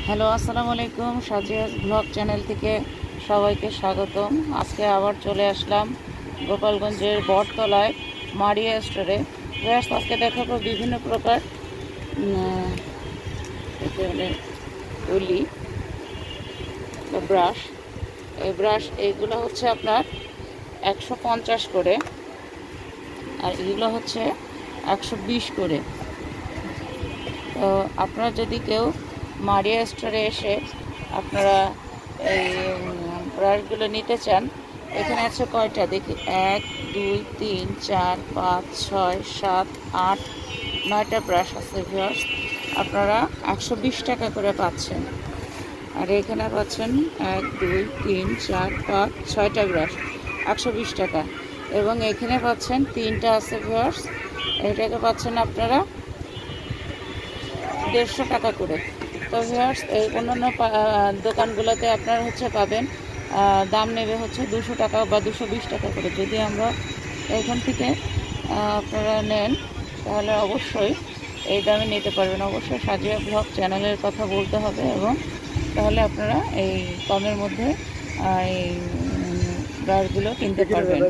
Hello, আসসালামু আলাইকুম। Sajia's blog channel থেকে সবাইকে স্বাগতম। আজকে আবার চলে আসলাম গোপালগঞ্জের বটতলায় মারিয়া স্টোরে। আজকে দেখাবো বিভিন্ন প্রকার তুলি বা ব্রাশ। এই ব্রাশ এইগুলো হচ্ছে আপনার 150 করে, আর এগুলো হচ্ছে 120 করে। তো আপনারা যদি কেউ মারিয়া স্টোরে এসে আপনারা এই ব্রাশগুলো নিতে চান, এখানে আছে কয়টা দেখি, 1 2 3 4 5 6 7 8 9টা ব্রাশ আছে ভিউয়ার্স। আপনারা 120 টাকা করে পাচ্ছেন। আর এখানে পাচ্ছেন 1 2 3 4 5 6টা ব্রাশ 120 টাকা। এবং এখানে পাচ্ছেন 3টা আছে ভিউয়ার্স, এটাকে পাচ্ছেন আপনারা 150 টাকা করে। তো ভিউয়ার্স, এই অন্যান্য দোকানগুলোতে আপনারা পাবেন দাম নেবে 200 টাকা বা 220 টাকা করে। যদি আমরা এখান থেকে আপনারা নেন তাহলে অবশ্যই এই দামে নিতে পারবেন। অবশ্যই সাজিয়া ব্লগ চ্যানেলের কথা বলতে হবে, এবং তাহলে আপনারা এই কমের মধ্যে এই ব্রাশগুলো কিনতে পারবেন।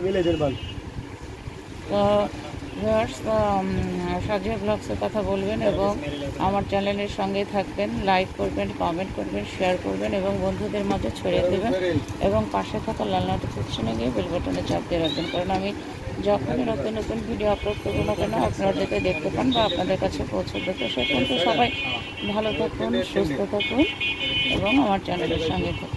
তো ভিউয়ার্স, সাজিয়া ব্লগসের কথা বলবেন এবং আমার চ্যানেলের সঙ্গে থাকবেন, লাইক করবেন, কমেন্ট করবেন, শেয়ার করবেন এবং বন্ধুদের মাঝে ছড়িয়ে দেবেন, এবং পাশে থাকা লাল নোটিফিকেশনে গিয়ে বেল বাটনে চাপ দিয়ে রাখবেন, কারণ আমি যখনই নতুন নতুন ভিডিও আপলোড করবো না কেন আপনারা যাতে দেখতে পান বা আপনাদের কাছে পৌঁছবে। তো সে পর্যন্ত সবাই ভালো থাকুন, সুস্থ থাকুন এবং আমার চ্যানেলের সঙ্গে থাকুন।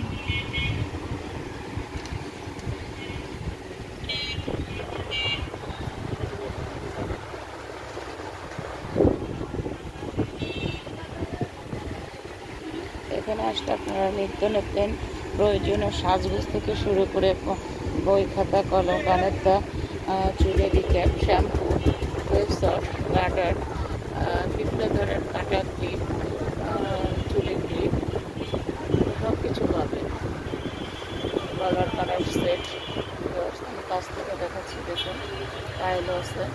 এখানে আসলে আপনারা নিত্য নতুন প্রয়োজনীয় সাজগোজ থেকে শুরু করে বই, খাতা, কলম, কানের দা, চুলের cap, shampoo, face wash, garter, বিভিন্ন ধরনের কাটা ক্লিপ, চুলের ক্লিপ, সব কিছু পাবেন। কালার কালার সেট আমি কাছ থেকে দেখাচ্ছি, দেখুন পায়েলও আছে।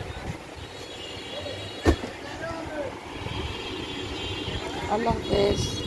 আল্লাহ হাফেজ।